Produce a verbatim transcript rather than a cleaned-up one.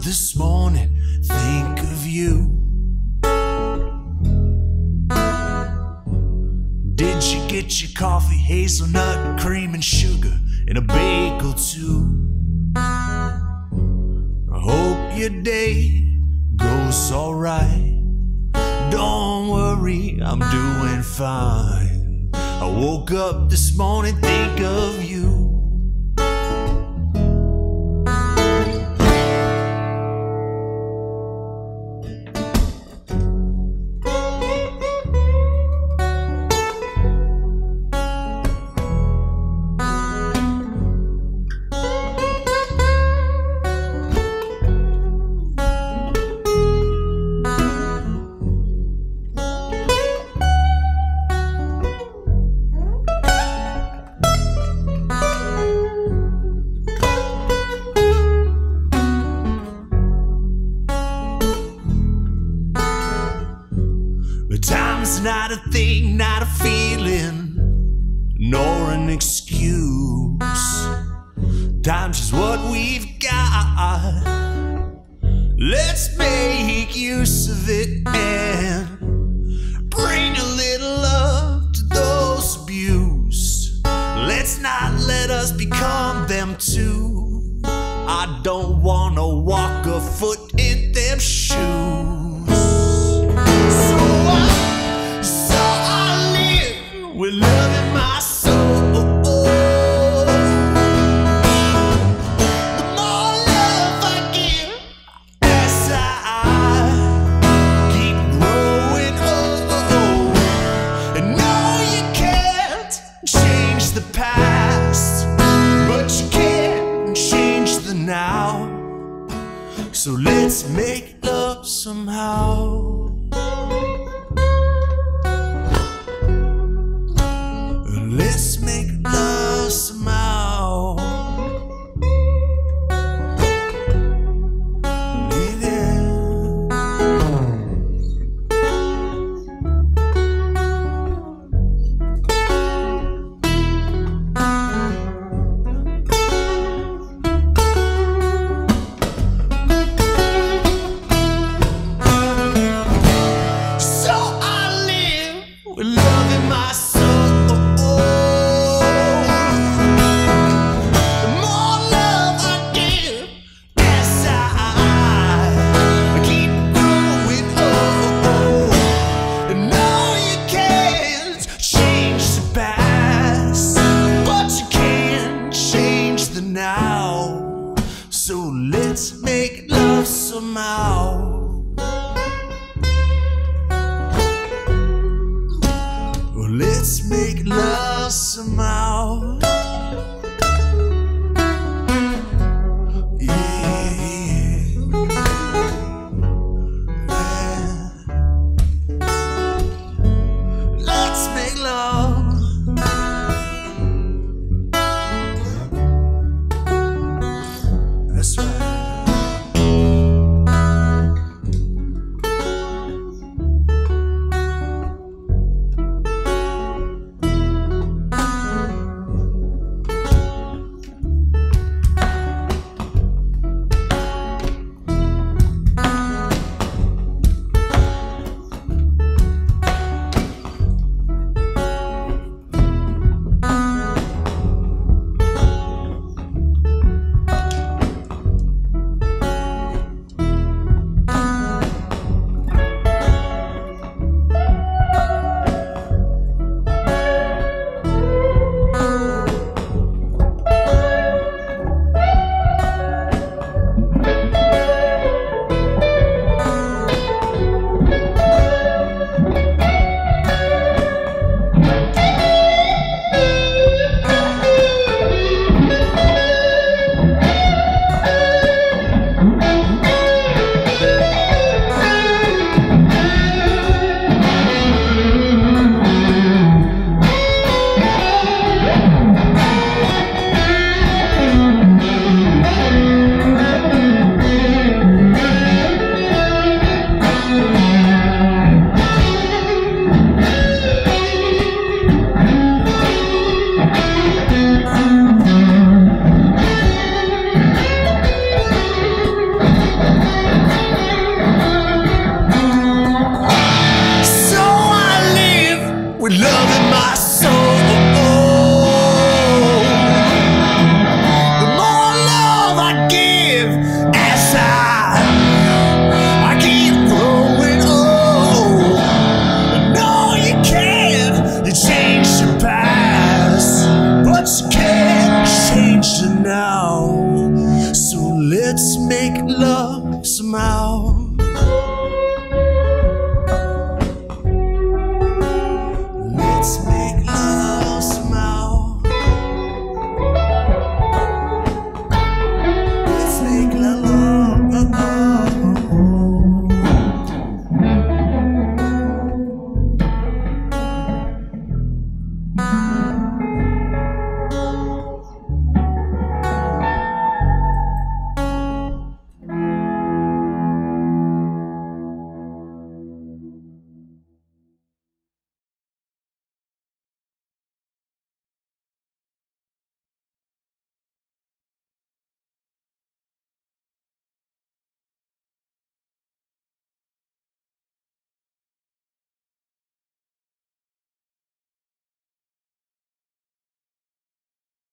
this morning, think of you. Did you get your coffee, hazelnut, cream and sugar, and a bagel too? I hope your day goes alright. Don't worry, I'm doing fine. I woke up this morning, think of you. Time's not a thing, not a feeling, nor an excuse. Time's just what we've got. Let's make use of it and bring a little love to those abused. Let's not let us become them too. I don't wanna walk a foot in them shoes. With love in my soul. The more love I give, as I keep growing old. And no, you can't change the past, but you can change the now. So let's make love somehow. Let's make love somehow. So I live with love in my soul. Now, so let's make love somehow. Let's make love somehow. That's right. love somehow. Let's make